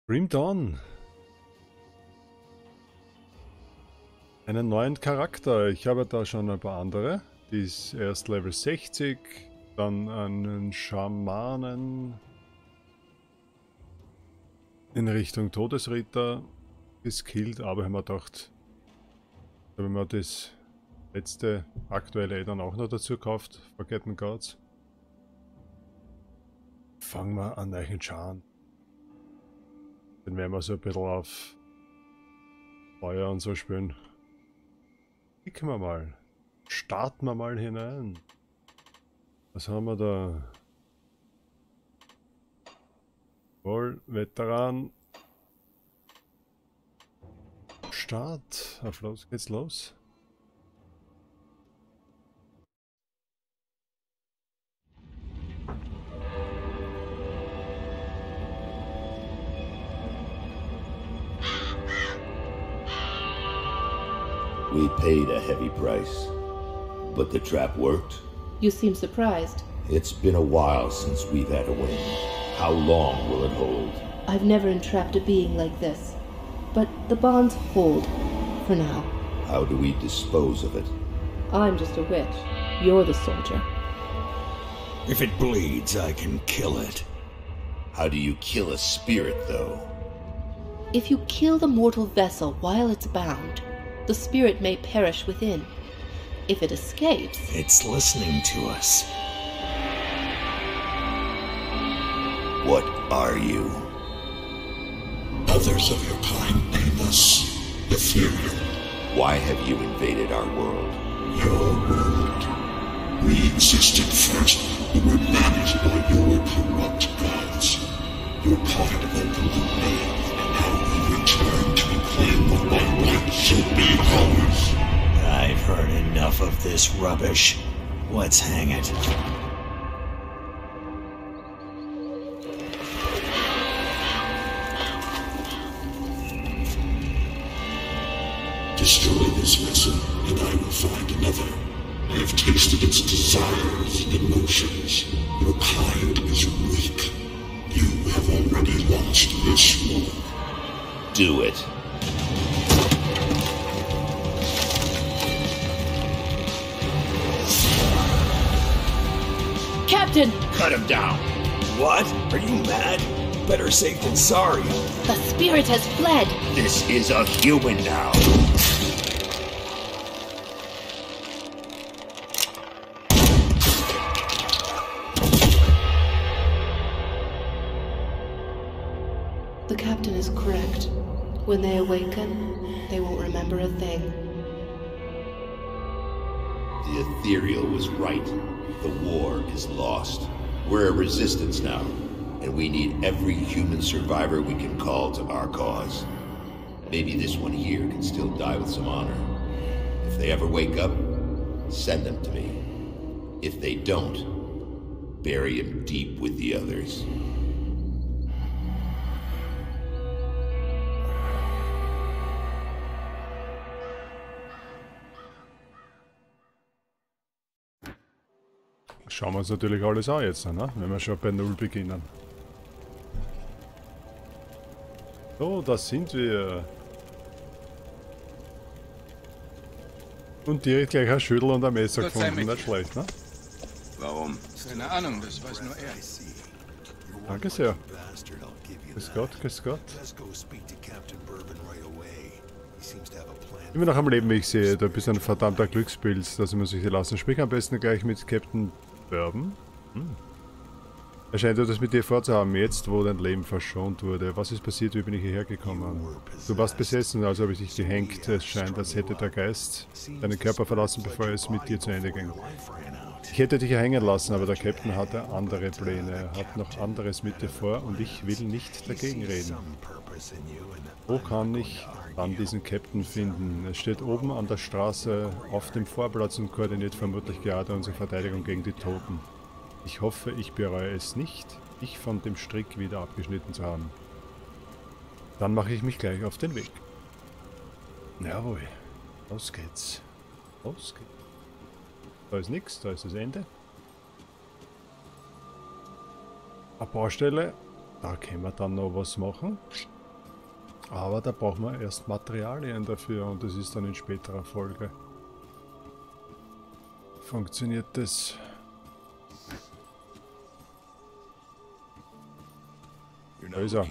Grim Dawn. Einen neuen Charakter. Ich habe da schon ein paar andere. Die ist erst Level 60, dann einen Schamanen in Richtung Todesritter geskillt, aber ich habe mir gedacht, wenn man das letzte aktuelle dann auch noch dazu kauft, Forgotten Gods, fangen wir an euch an. Dann werden wir so ein bisschen auf Feuer und so spielen. Klicken wir mal. Starten wir mal hinein. Was haben wir da? Voll Veteran. Start. Auf los geht's los. We paid a heavy price, but the trap worked. You seem surprised. It's been a while since we've had a win. How long will it hold? I've never entrapped a being like this. But the bonds hold, for now. How do we dispose of it? I'm just a witch. You're the soldier. If it bleeds, I can kill it. How do you kill a spirit, though? If you kill the mortal vessel while it's bound, the spirit may perish within. If it escapes... It's listening to us. What are you? Others of your kind name us Ethereal. Why have you invaded our world? Your world. We existed first, but were managed by your corrupt gods. Your part of the polluted land, and now we return to claim what by right should be ours. I've heard enough of this rubbish. Let's hang it. Destroy this vessel, and I will find another. I have tasted its desires and emotions. Your kind is weak. You have already lost this war. Do it. Captain! Cut him down. What? Are you mad? Better safe than sorry. The spirit has fled! This is a human now. The captain is correct. When they awaken, they won't remember a thing. The Ethereal was right. The war is lost. We're a resistance now, and we need every human survivor we can call to our cause. Maybe this one here can still die with some honor. If they ever wake up, send them to me. If they don't, bury him deep with the others. Schauen wir uns natürlich alles an jetzt, ne? Wenn wir schon bei Null beginnen. So, da sind wir. Und direkt gleich ein Schüttel und ein Messer Gott sei gefunden, mit nicht dir. schlecht, ne? Warum? Keine Ahnung, das weiß nur er. Danke sehr. Grüß Gott, grüß Gott. Immer noch am Leben, wie ich sehe. Du bist ein verdammter Glückspilz, dass wir sich lassen. Sprich am besten gleich mit Captain Bourbon. Er scheint etwas mit dir vorzuhaben, jetzt wo dein Leben verschont wurde. Was ist passiert, wie bin ich hierher gekommen? Du warst besessen, also habe ich dich gehängt. Es scheint, als hätte der Geist deinen Körper verlassen, bevor es mit dir zu Ende ging. Ich hätte dich ja hängen lassen, aber der Captain hatte andere Pläne. Er hat noch anderes mit dir vor und ich will nicht dagegen reden. Wo kann ich dann diesen Captain finden? Es steht oben an der Straße auf dem Vorplatz und koordiniert vermutlich gerade unsere Verteidigung gegen die Toten. Ich hoffe, ich bereue es nicht, dich von dem Strick wieder abgeschnitten zu haben. Dann mache ich mich gleich auf den Weg. Jawohl, los geht's. Los geht's. Da ist nichts, da ist das Ende. Eine Baustelle, da können wir dann noch was machen. Aber da brauchen wir erst Materialien dafür und das ist dann in späterer Folge. Funktioniert das? Da ist er.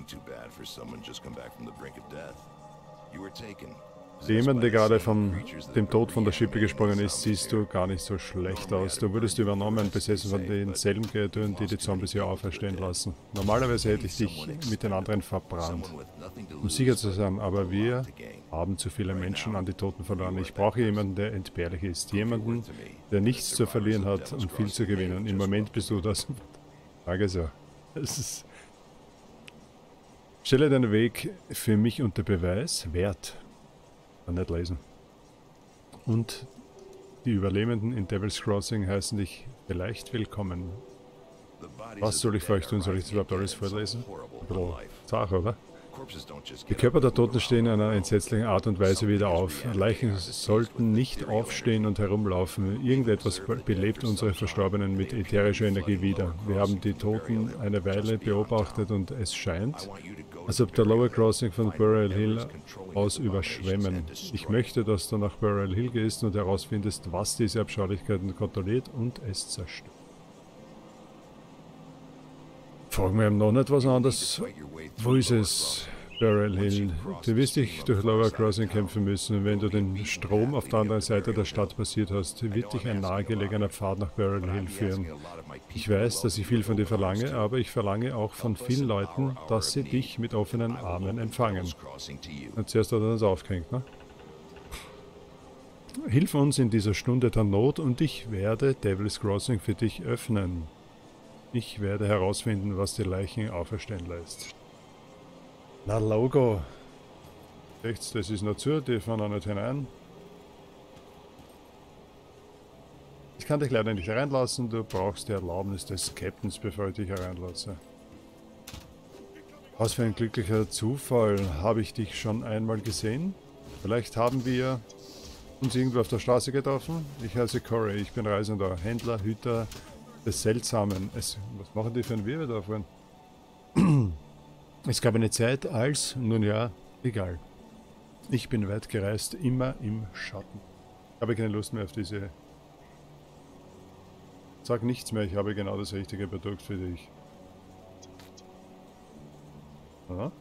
Jemand, der gerade von dem Tod von der Schippe gesprungen ist, siehst du gar nicht so schlecht aus. Du wurdest übernommen, besessen von denselben Kreaturen, die die Zombies hier auferstehen lassen. Normalerweise hätte ich dich mit den anderen verbrannt, um sicher zu sein, aber wir haben zu viele Menschen an die Toten verloren. Ich brauche jemanden, der entbehrlich ist. Jemanden, der nichts zu verlieren hat und viel zu gewinnen. Im Moment bist du das. Sage so. Stelle deinen Weg für mich unter Beweis. Wert. Nicht lesen. Und die Überlebenden in Devil's Crossing heißen dich vielleicht willkommen. Was soll ich für euch tun? Soll ich das überhaupt alles vorlesen? Ein bisschen zart, oder? Die Körper der Toten stehen in einer entsetzlichen Art und Weise wieder auf. Leichen sollten nicht aufstehen und herumlaufen. Irgendetwas belebt unsere Verstorbenen mit ätherischer Energie wieder. Wir haben die Toten eine Weile beobachtet und es scheint, als ob der Lower Crossing von Burial Hill aus überschwemmen. Ich möchte, dass du nach Burial Hill gehst und herausfindest, was diese Abscheulichkeiten kontrolliert und es zerstört. Fragen wir ihm noch nicht was anderes. Wo ist es? Burial Hill. Du wirst dich durch Lower Crossing kämpfen müssen. Wenn du den Strom auf der anderen Seite der Stadt passiert hast, wird dich ein nahegelegener Pfad nach Burial Hill führen. Ich weiß, dass ich viel von dir verlange, aber ich verlange auch von vielen Leuten, dass sie dich mit offenen Armen empfangen. Und zuerst hat er uns aufgehängt, ne? Hilf uns in dieser Stunde der Not und ich werde Devil's Crossing für dich öffnen. Ich werde herausfinden, was die Leichen auferstehen lässt. Na Logo. Rechts, das ist noch zu, die fahren auch nicht hinein. Ich kann dich leider nicht hereinlassen, du brauchst die Erlaubnis des Captains, bevor ich dich hereinlasse. Was für ein glücklicher Zufall, habe ich dich schon einmal gesehen? Vielleicht haben wir uns irgendwo auf der Straße getroffen? Ich heiße Corey, ich bin Reisender, Händler, Hüter des Seltsamen. Was machen die für ein Wirbel da vorhin? Es gab eine Zeit als, nun ja, egal. Ich bin weit gereist, immer im Schatten. Ich habe keine Lust mehr auf diese... Sag nichts mehr, ich habe genau das richtige Produkt für dich. Ja.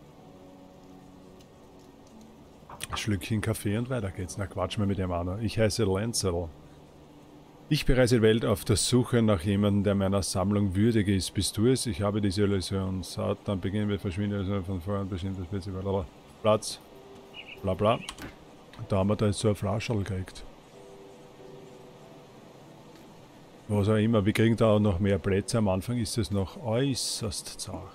Ein Schlückchen Kaffee und weiter geht's. Na, quatsch mal mit dem an. Ich heiße Lancel. Ich bereise die Welt auf der Suche nach jemandem, der meiner Sammlung würdig ist. Bist du es? Ich habe diese Illusion. Saat, dann beginnen wir verschwinden von vorn bestimmte Spezial. Platz. Bla bla. Da haben wir da jetzt so eine Flascherl gekriegt. Was auch immer. Wir kriegen da auch noch mehr Plätze. Am Anfang ist es noch äußerst zart.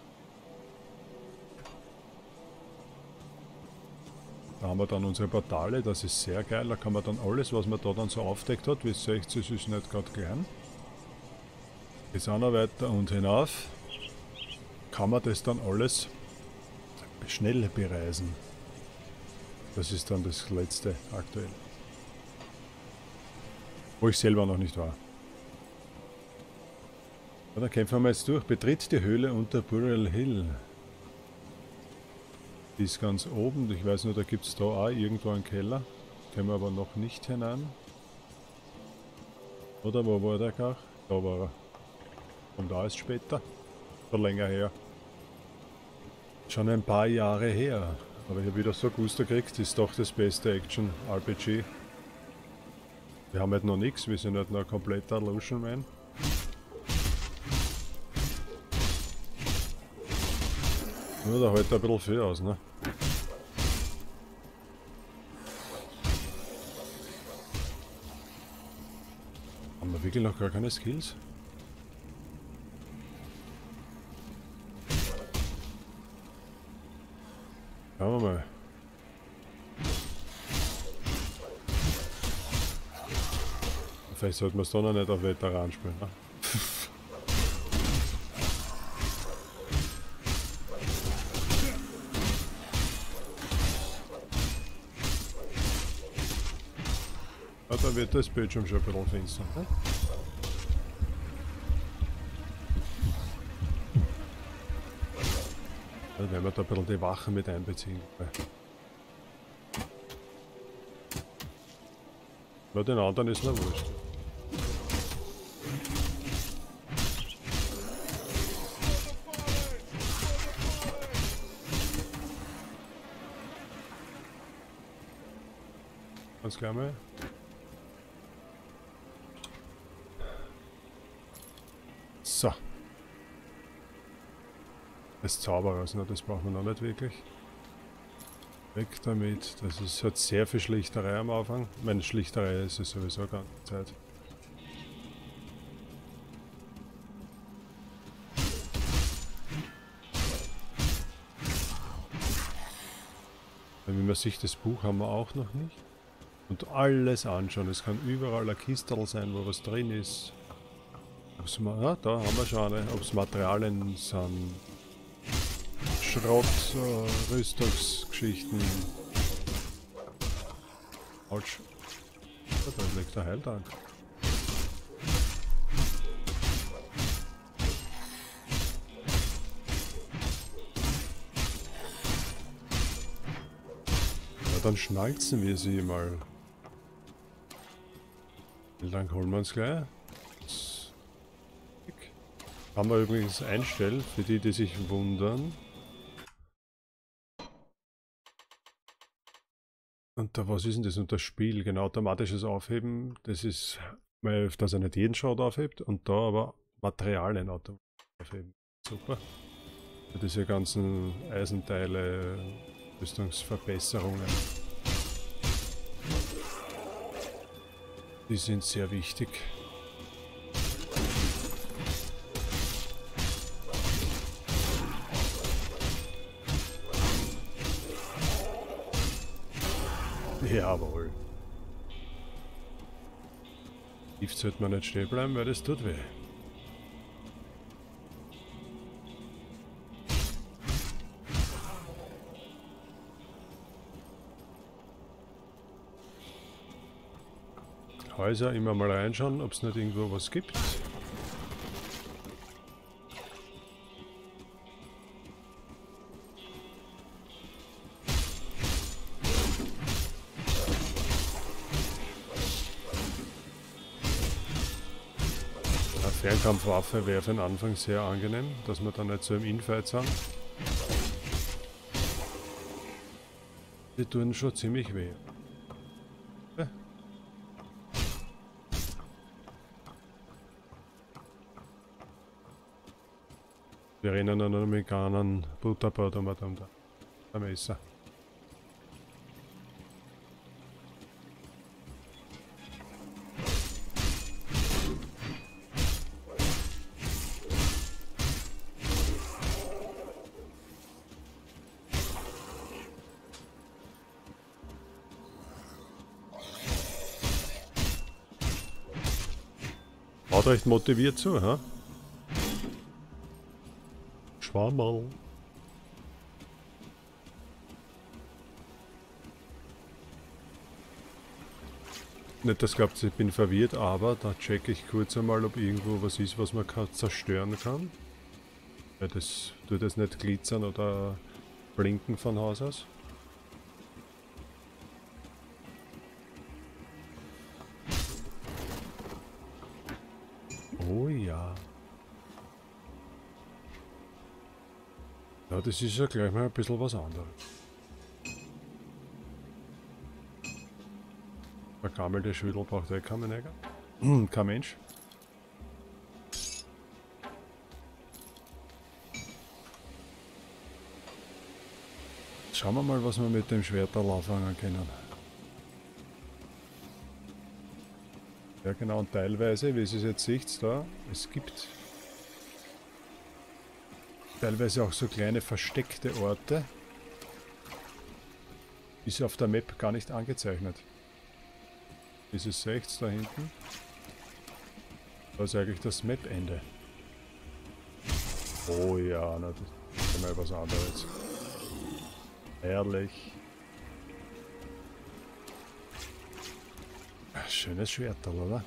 Da haben wir dann unsere Portale, das ist sehr geil, da kann man dann alles, was man da dann so aufdeckt hat, wie 60 ist nicht gerade klein. Jetzt auch noch weiter und hinauf, kann man das dann alles schnell bereisen. Das ist dann das letzte aktuell. Wo ich selber noch nicht war. Ja, dann kämpfen wir jetzt durch. Betritt die Höhle unter Burial Hill. Die ist ganz oben, ich weiß nur, da gibt es da auch irgendwo einen Keller. Können wir aber noch nicht hinein. Oder wo war der gar? Da war er. Und da ist später. Schon länger her. Schon ein paar Jahre her. Aber ich habe wieder so Gusto gekriegt, ist doch das beste Action-RPG. Wir haben halt noch nichts, wir sind halt noch ein kompletter Illusion Man. Nur da hält er ein bisschen viel aus, ne? Haben wir wirklich noch gar keine Skills? Schauen wir mal. Vielleicht sollten wir es doch noch nicht auf Veteran spielen, ne? Da wird das Bildschirm schon ein bisschen finster. Ne? Da werden wir da ein bisschen die Wachen mit einbeziehen. Bei den anderen ist mir wurscht. Ganz klar mal. So. Das Zauberers, ne, das brauchen wir noch nicht wirklich. Weg damit. Das ist halt sehr viel Schlichterei am Anfang. Meine Schlichterei ist es sowieso ganze Zeit. Wie man sieht, das Buch haben wir auch noch nicht. Und alles anschauen. Es kann überall ein Kistel sein, wo was drin ist. Ja, da haben wir schon eine. Ob es Materialien sind. Schrott, Rüstungsgeschichten. Autsch. Da liegt der Heiltrank. Ja, dann schnalzen wir sie mal. Dann holen wir uns gleich. Kann man übrigens einstellen, für die, die sich wundern. Und da, was ist denn das unter Spiel? Genau, automatisches Aufheben. Das ist, dass er nicht jeden Schrott aufhebt und da aber Materialien automatisch aufheben. Super. Für diese ganzen Eisenteile, Rüstungsverbesserungen. Die sind sehr wichtig. Jawohl. Tief sollte man nicht stehen bleiben, weil das tut weh. Häuser immer mal reinschauen, ob es nicht irgendwo was gibt. Fernkampfwaffe wäre für den Anfang sehr angenehm, dass wir dann nicht so im Infight sind. Die tun schon ziemlich weh. Ja. Wir rennen an einem amerikanischen Butterbrot um da Messer. Schaut recht motiviert zu, ha? Schwammerl. Nicht, dass glaubt, ich bin verwirrt, aber da checke ich kurz einmal, ob irgendwo was ist, was man zerstören kann. Weil das tut das nicht glitzern oder blinken von Haus aus. Oh ja. Ja, das ist ja gleich mal ein bisschen was anderes. Vergammelte Schüttel braucht eh kein Mensch. Kein Mensch. Schauen wir mal, was wir mit dem Schwerterl anfangen können. Ja genau, und teilweise, wie ihr es jetzt seht, da, es gibt teilweise auch so kleine versteckte Orte, ist auf der Map gar nicht angezeichnet. Dieses rechts da hinten, da ist eigentlich das Map-Ende. Oh ja, na, das ist mal was anderes. Herrlich. Schönes Schwerterl, oder?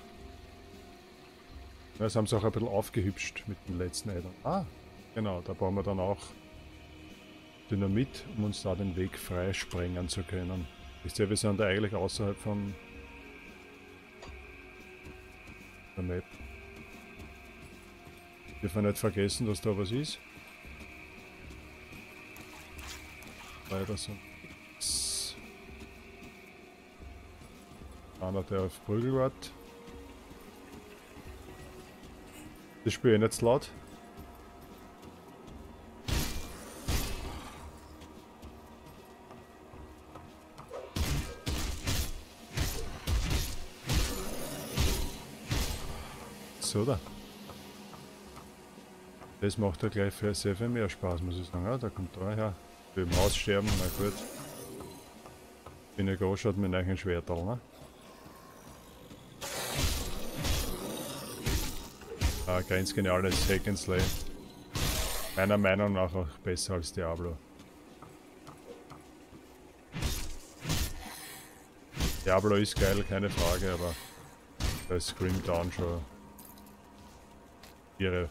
Das haben sie auch ein bisschen aufgehübscht mit dem letzten Addon. Ah, genau, da brauchen wir dann auch Dynamit, um uns da den Weg frei sprengen zu können. Wisst ihr, wir sind da eigentlich außerhalb von der Map. Wir dürfen nicht vergessen, dass da was ist. Leider so. Einer, der auf Prügel wartet. Das Spiel ist nicht zu laut. So da. Das macht ja gleich sehr viel mehr Spaß, muss ich sagen. Ja, da kommt da her. Im Aussterben, na gut. Bin ja groß, schaut mit einem Schwertal, ne? Grenzgeniales Hack and Slay. Meiner Meinung nach auch besser als Diablo. Diablo ist geil, keine Frage, aber da ist Grim Dawn schon ihre.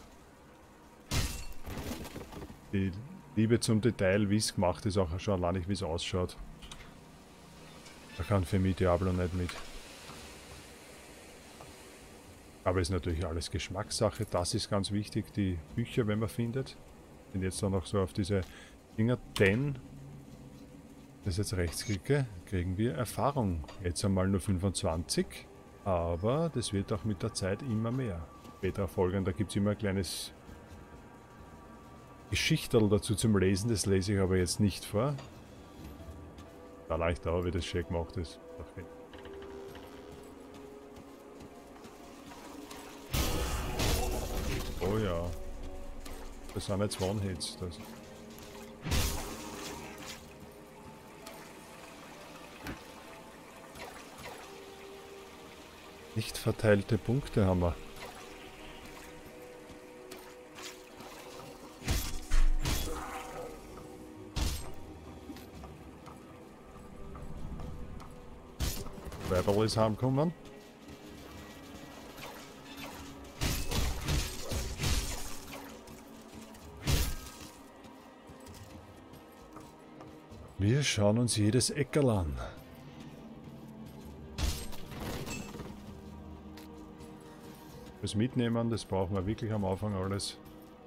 Die Liebe zum Detail, wie es gemacht ist, auch schon allein nicht, wie es ausschaut. Da kann für mich Diablo nicht mit. Aber ist natürlich alles Geschmackssache. Das ist ganz wichtig, die Bücher, wenn man findet. Sind jetzt dann noch so auf diese Dinger, denn, wenn ich jetzt rechts klicke, kriegen wir Erfahrung. Jetzt einmal nur 25, aber das wird auch mit der Zeit immer mehr. Später folgen, da gibt es immer ein kleines Geschichterl dazu zum Lesen, das lese ich aber jetzt nicht vor. Da leicht auch, wie das schön gemacht ist. Oh ja. Das sind jetzt One-Hits. Nicht verteilte Punkte haben wir. Weberl ist heimgekommen. Wir schauen uns jedes Eckerl an. Das Mitnehmen, das brauchen wir wirklich am Anfang alles.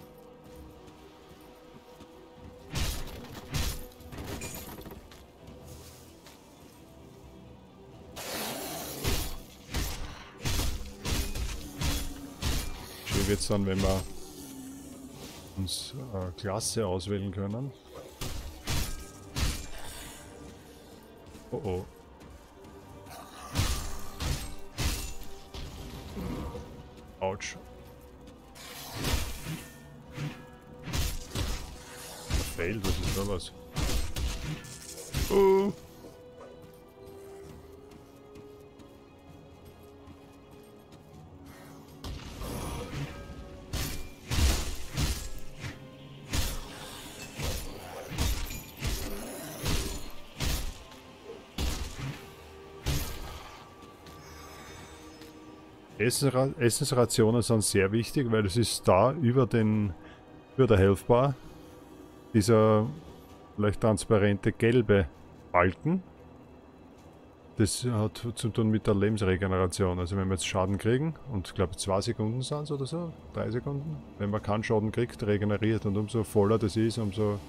Schön wird es dann, wenn wir uns Klasse auswählen können. Oh oh. Autsch. Fail, was ist da was? Oh. Essensrationen sind sehr wichtig, weil es ist da über der Health Bar dieser leicht transparente gelbe Balken. Das hat zu tun mit der Lebensregeneration. Also wenn wir jetzt Schaden kriegen, und ich glaube 2 Sekunden sind es oder so, 3 Sekunden, wenn man keinen Schaden kriegt, regeneriert, und umso voller das ist, umso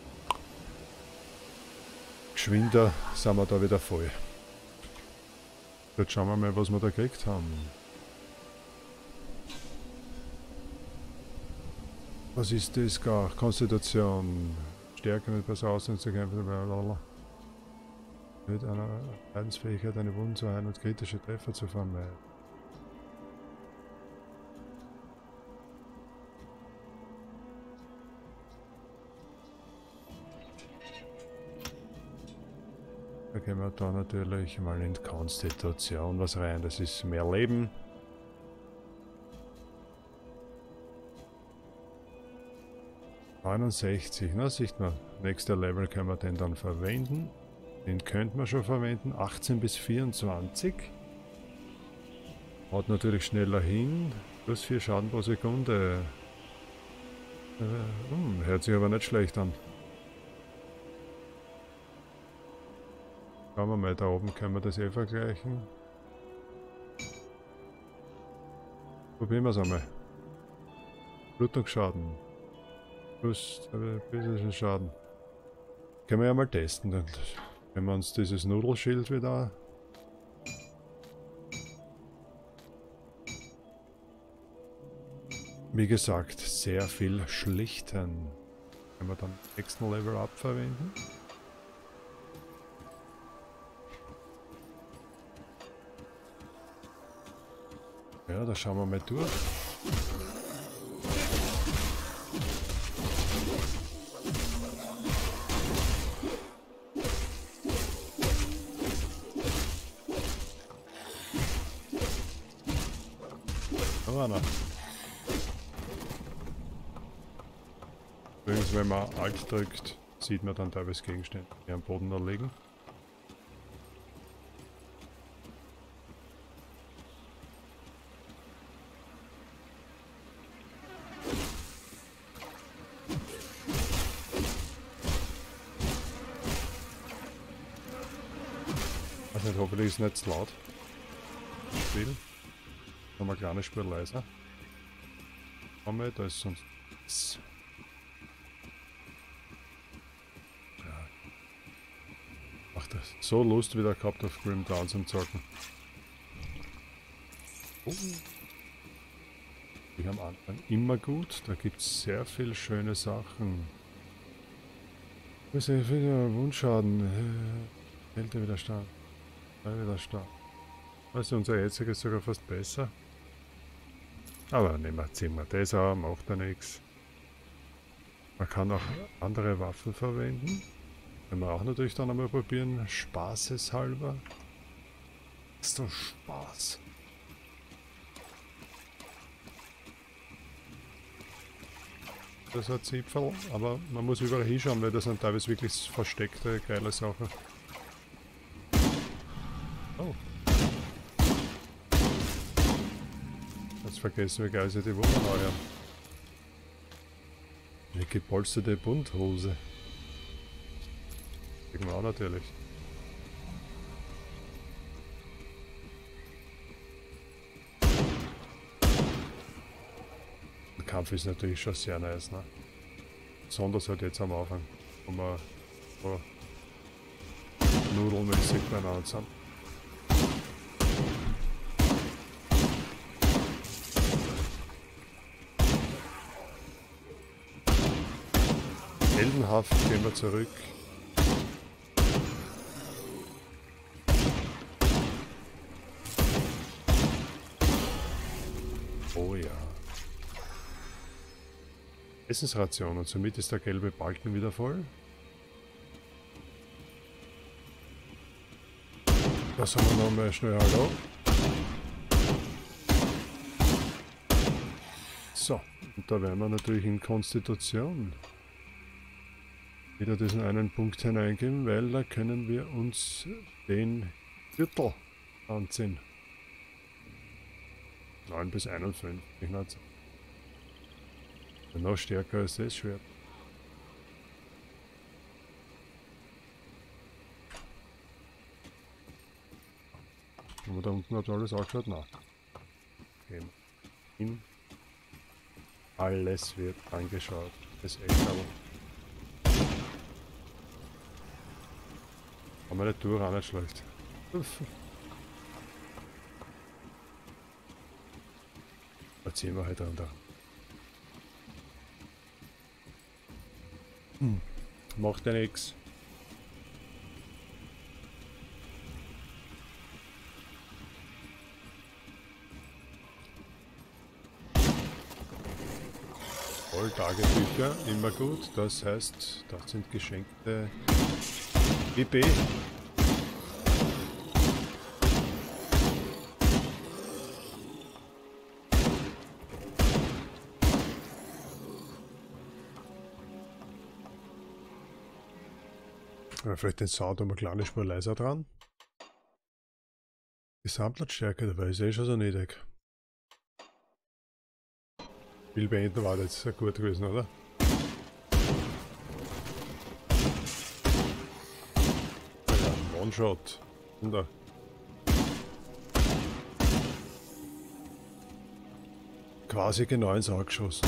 geschwinder sind wir da wieder voll. Jetzt schauen wir mal, was wir da gekriegt haben. Was ist das gar? Konstitution. Stärke mit besser Aussehen zu kämpfen. Mit einer Leidensfähigkeit eine Wunden zu heilen und kritische Treffer zu vermeiden. Da gehen wir da natürlich mal in Konstitution was rein. Das ist mehr Leben. (69), na sieht man, nächster Level können wir den dann verwenden. Den könnten wir schon verwenden, 18 bis 24. Haut natürlich schneller hin, plus 4 Schaden pro Sekunde. Hört sich aber nicht schlecht an. Schauen wir mal, da oben können wir das eh vergleichen. Probieren wir es einmal. Blutungsschaden. Plus physischen Schaden. Können wir ja mal testen. Dann wenn wir uns dieses Nudelschild wieder. Wie gesagt, sehr viel schlichten. Können wir dann nächsten Level Up verwenden. Ja, da schauen wir mal durch. Da war noch. Übrigens, wenn man Alt drückt, sieht man dann teilweise Gegenstände, die am Boden da liegen. Also hoffentlich ist es nicht zu laut. Das Spiel. Noch eine kleine Spur leiser. Einmal, da ist sonst nichts. Ja. Macht das so Lust wieder gehabt auf Grim Dawn zum Zocken. Oh. Die am Anfang immer gut, da gibt es sehr viele schöne Sachen. Was ist wieder Wundschaden? Kältewiderstand. Widerstand. Also unser jetziger ist sogar fast besser. Aber ziehen wir das auch, macht ja nichts. Man kann auch andere Waffen verwenden. Können wir auch natürlich dann einmal probieren, spaßeshalber. Ist doch Spaß. Das hat Zipfel, aber man muss überall hinschauen, weil das sind teilweise wirklich versteckte, geile Sachen. Oh. Jetzt vergessen wir gleich die Wunderheuer. Eine gepolsterte Bunthose. Kriegen wir auch natürlich. Der Kampf ist natürlich schon sehr nice, ne? Besonders halt jetzt am Anfang, wo wir so nudelmäßig beieinander sind. Heldenhaft gehen wir zurück. Oh ja. Essensration und somit ist der gelbe Balken wieder voll. Da sagen wir nochmal schnell Hallo. So, und da wären wir natürlich in Konstitution wieder diesen einen Punkt hineingeben, weil da können wir uns den Gürtel anziehen. 9 bis 51, nicht? Noch stärker als das Schwert. Aber da unten hat alles angeschaut? Nein. Okay. Alles wird angeschaut. Das ist echt aber. Aber die Tour auch nicht schlecht. Da ziehen wir halt runter. Macht ja nix. Volltagebücher, immer gut. Das heißt, das sind geschenkte BP. Vielleicht den Sound um eine kleine Spur leiser dran. Gesamtlautstärke dabei ist eh schon so niedrig. Spiel beenden war jetzt sehr gut gewesen, oder? Ja, One-Shot. Wunder. Quasi genau ins Auge geschossen.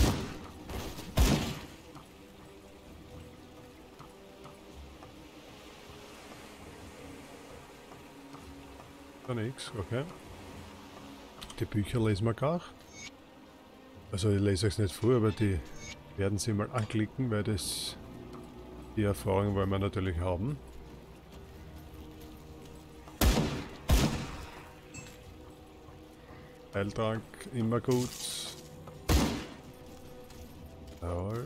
Da nix, okay. Die Bücher lesen wir gar. Also ich lese euch nicht vor, aber die werden sie mal anklicken, weil das die Erfahrung wollen wir natürlich haben. Heiltrank, immer gut. Jawohl.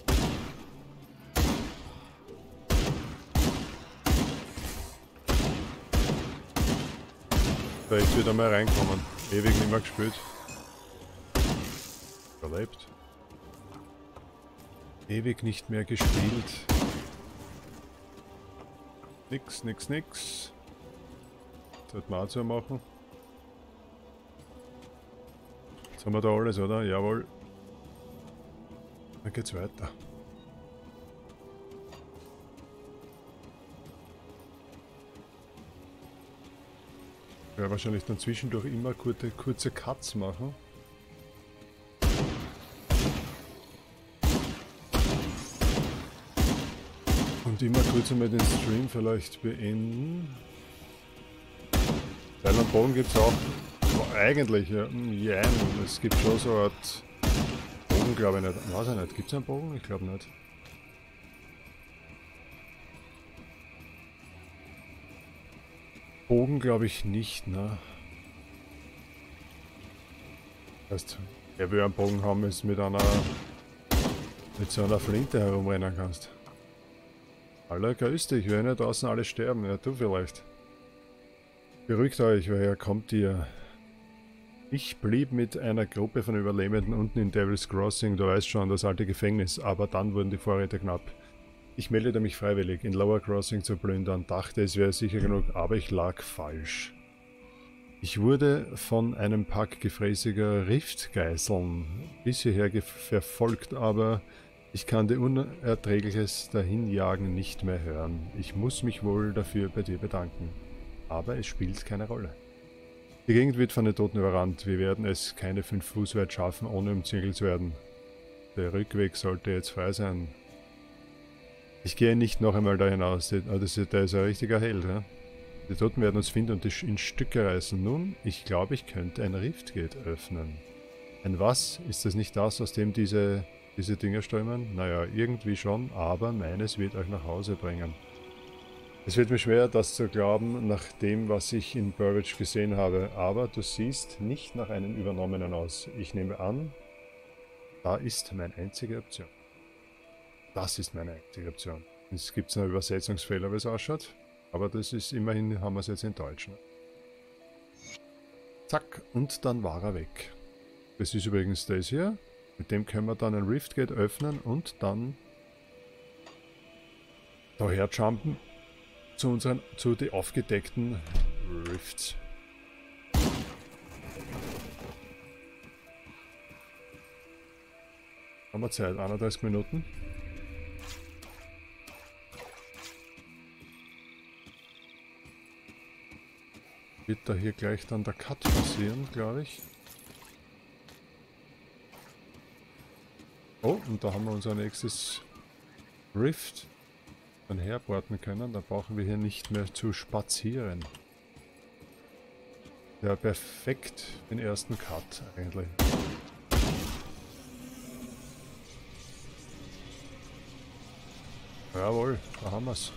Da ist wieder mal reinkommen. Ewig nicht mehr gespielt. Überlebt. Ewig nicht mehr gespielt. Nix, nix, nix. Sollten wir auch so machen. Jetzt haben wir da alles, oder? Jawohl. Dann geht's weiter. Ich werde wahrscheinlich dann zwischendurch immer kurze Cuts machen. Und immer kurz einmal den Stream vielleicht beenden. Weil am Boden gibt es auch, eigentlich, ja, es gibt schon so eine Art Bogen, glaube ich nicht. Weiß ich nicht, gibt es einen Bogen? Ich glaube nicht. Bogen glaube ich nicht, ne? Heißt, wer will einen Bogen haben, ist mit so einer Flinte herumrennen kannst. Hallo, grüß dich, wenn nicht draußen alle sterben, ja du vielleicht. Beruhigt euch, woher kommt ihr? Ich blieb mit einer Gruppe von Überlebenden unten in Devil's Crossing, du weißt schon, das alte Gefängnis, aber dann wurden die Vorräte knapp. Ich meldete mich freiwillig, in Lower Crossing zu plündern, dachte es wäre sicher genug, aber ich lag falsch. Ich wurde von einem Pack gefräßiger Riftgeißeln bis hierher verfolgt, aber ich kann dir Unerträgliches Dahinjagen nicht mehr hören. Ich muss mich wohl dafür bei dir bedanken. Aber es spielt keine Rolle. Die Gegend wird von den Toten überrannt. Wir werden es keine 5 Fuß weit schaffen, ohne umzingelt zu werden. Der Rückweg sollte jetzt frei sein. Ich gehe nicht noch einmal da hinaus. Der ist ein richtiger Held. Ja? Die Toten werden uns finden und in Stücke reißen. Nun, ich glaube, ich könnte ein Riftgate öffnen. Ein was? Ist das nicht das, aus dem diese Dinger strömen? Naja, irgendwie schon, aber meines wird euch nach Hause bringen. Es wird mir schwer, das zu glauben, nach dem, was ich in Burridge gesehen habe, aber du siehst nicht nach einem Übernommenen aus. Ich nehme an, da ist meine einzige Option. Das ist meine einzige Option. Es gibt einen Übersetzungsfehler, wie es ausschaut, aber das ist immerhin, haben wir es jetzt in Deutsch. Ne? Zack, und dann war er weg. Das ist übrigens das hier. Mit dem können wir dann ein Riftgate öffnen und dann daher jumpen zu den aufgedeckten Rifts. Haben wir Zeit, 31 Minuten. Wird da hier gleich dann der Cut passieren, glaube ich. Oh, und da haben wir unser nächstes Rift dann herporten können. Da brauchen wir hier nicht mehr zu spazieren. Ja, perfekt den ersten Cut eigentlich. Jawohl, da haben wir es.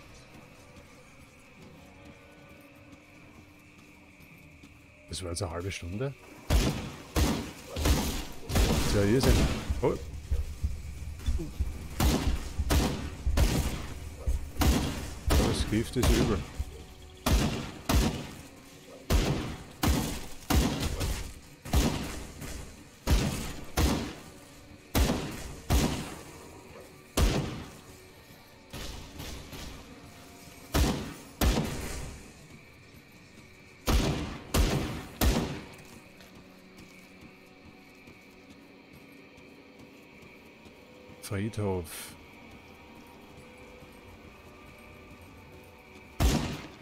Das war jetzt eine halbe Stunde. Das ist ja Irrsinn. Oh. Das Gift ist übel. Friedhof.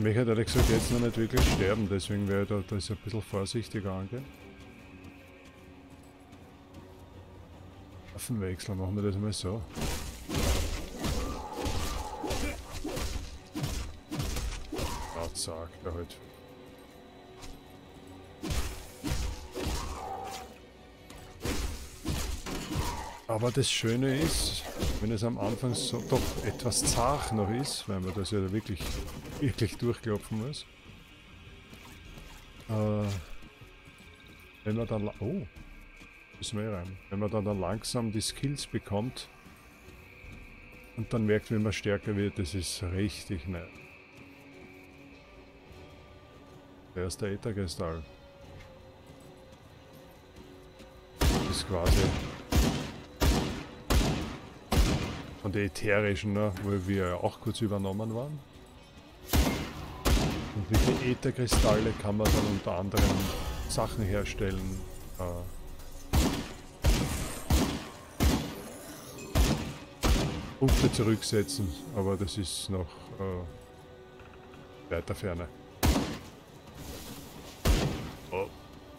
möchte ehrlich gesagt jetzt noch nicht wirklich sterben, deswegen werde ich da ein bisschen vorsichtiger angehen. Waffenwechsel, machen wir das mal so. Ja, zack, da halt. Aber das Schöne ist, wenn es am Anfang so doch etwas zart noch ist, weil man das ja wirklich durchklopfen muss. Wenn man dann... Oh! Müssen wir rein. Wenn man dann langsam die Skills bekommt und dann merkt, wie man stärker wird, das ist richtig nett. Der ist der Ätherkristall. Das ist quasi von der ätherischen, ne, wo wir ja auch kurz übernommen waren. Und mit den Ätherkristalle kann man dann unter anderem Sachen herstellen. Punkte zurücksetzen, aber das ist noch weiter Ferne. Oh.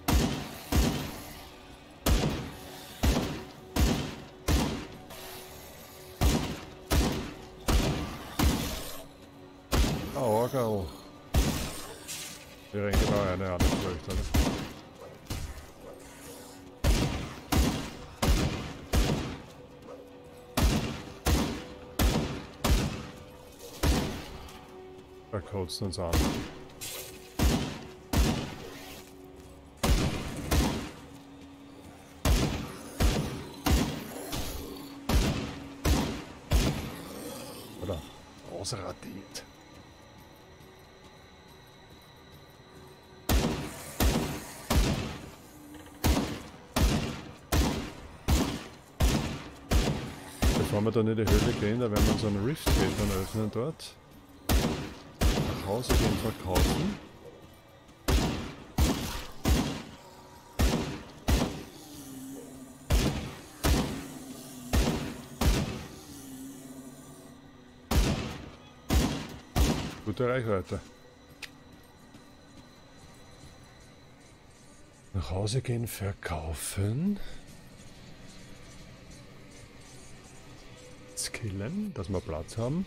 Orgel. Wir rennen genau eine andere Flücht, oder? Da kotzt uns an. Oder ausradiert. Bevor wir dann in die Höhle gehen, da werden wir uns einen Rift-Gate dann öffnen dort. Nach Hause gehen, verkaufen. Gute Reichweite. Nach Hause gehen, verkaufen. Skillen, dass wir Platz haben.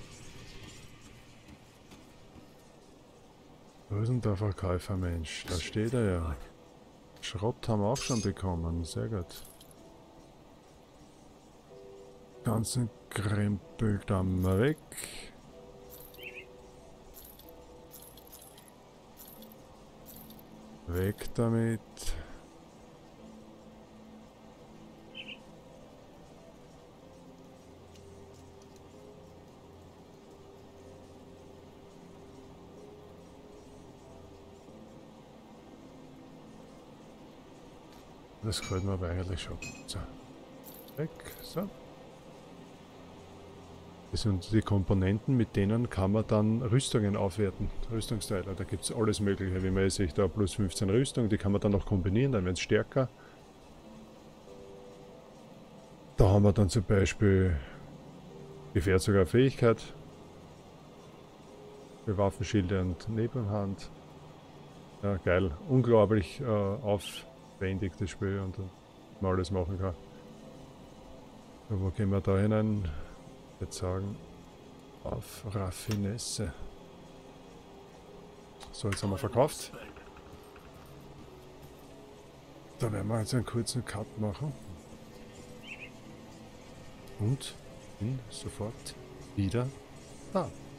Wo ist denn der Verkäufer, Mensch? Da steht er ja. Schrott haben wir auch schon bekommen, sehr gut. Ganzen Krempel dann mal weg. Weg damit. Das gefällt mir aber eigentlich schon. So. Weg. So. Das sind die Komponenten, mit denen kann man dann Rüstungen aufwerten. Rüstungsteile. Da gibt es alles Mögliche. Wie man jetzt sieht, da plus 15 Rüstung, die kann man dann noch kombinieren, dann werden es stärker. Da haben wir dann zum Beispiel Gefährt sogar Fähigkeit. Für Waffenschilde und Nebenhand. Ja, geil. Unglaublich aufwendig das Spiel und man alles machen kann. So, wo gehen wir da hinein? Ich würde sagen, auf Raffinesse. So, jetzt haben wir verkauft. Da werden wir jetzt einen kurzen Cut machen. Und bin sofort wieder da.